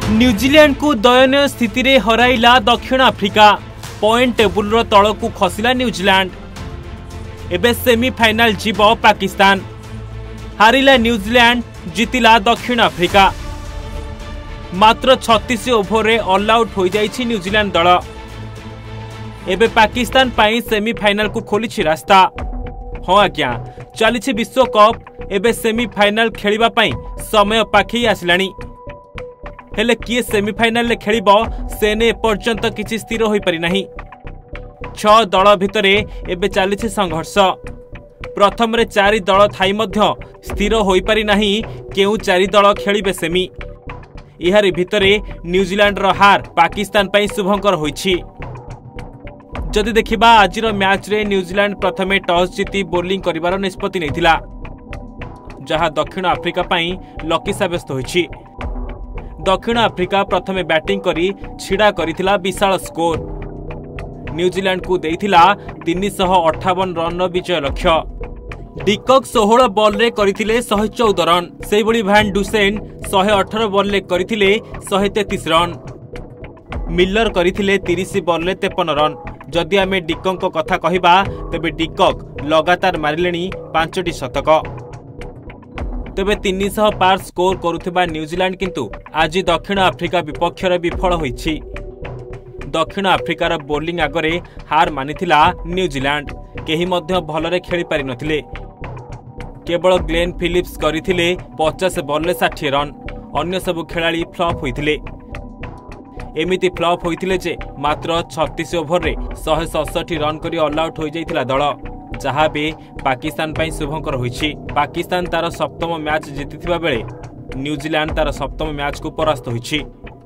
New Zealand को दयनीय स्थिति रे हराइला दक्षिण आफ्रिका। पॉइंट टेबुल रो तल को खसिला न्यूजीलैंड। एबे सेमीफाइनाल जीव पाकिस्तान। हारिला न्यूजीलैंड, जितिला दक्षिण आफ्रिका। मात्र 36 ओभर रे ऑल आउट हो जाइछि न्यूजीलैंड दल। एबे पाकिस्तान पाई सेमीफाइनाल को खोलिछि रास्ता। हाँ आज्ञा, चलिछि विश्वकप। एबे सेमीफाइनाल खेलिबा पाई समय पाखी आसिलानी। हेले किए सेमीफाइनाल ले खेलिबो सेने पर्यंत किछि स्थिर होई पारि नाही। 6 दल भितरे एबे चलिछि संघर्ष। प्रथम रे 4 दल थाई मध्य स्थिर होई पारि नाही केउ 4 दल खेलिबे सेमी। इहारी भितरे न्यूजीलैंड रो हार पाकिस्तान पाई शुभंकर होईछि। जदि देखिबा आजिर मैच रे न्यूजीलैंड प्रथमे टॉस जीति बोलिंग करिवार निष्पत्ति नैथिला, जहा दक्षिण आफ्रिका पाई लकी साब्यस्त होईछि। दक्षिण आफ्रिका प्रथमे बैटिंग करी छिड़ा करिथिला विशाल स्कोर। न्यूजीलैंड को देइथिला 358 रन विजय लक्ष्य। डिकॉक 16 बॉल रे करिथिले 114 रन। सेइबोली वैन डुसेन 118 बॉल रे करिथिले 133 रन। मिलर करिथिले 30 बॉल रे 53 रन। जदि आमे डिकॉक को कथा कहिबा तबे डिकॉक लगातार मारिलेनी 5टी शतक। तेबे 300 पार स्कोर करुथिबा न्यूजीलैंड किंतु आज दक्षिण आफ्रिका विपक्ष रे विफल होईछि। दक्षिण आफ्रिकार बोलिंग आगरे हार मानिथिला न्यूजीलैंड। केही मध्य भलरे खेली पारि नथिले। केवल ग्लेन फिलिप्स करिथिले 50 बॉल रे 60 रन। अन्य सब खेलाड़ी फ्लॉप होइथिले। एमिति फ्लॉप होइथिले जे मात्र 36 ओभर रे 167 रन करी ऑल आउट हो जाइथिला दल, जहाँ भी पाकिस्तान पाई शुभंकर होईछि। पाकिस्तान तार सप्तम मैच जीतिथिबा बेले न्यूजीलैंड तार सप्तम मैच को परास्त होईछि।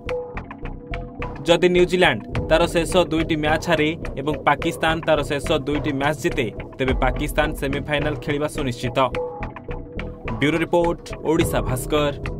जदि न्यूजीलैंड तार शेष 2टी मैच हारे एवं पाकिस्तान तार शेष 2टी मैच जीते, तेबे पाकिस्तान सेमीफाइनाल खेलिबा सुनिश्चित। Bureau report, Odisha Bhaskar.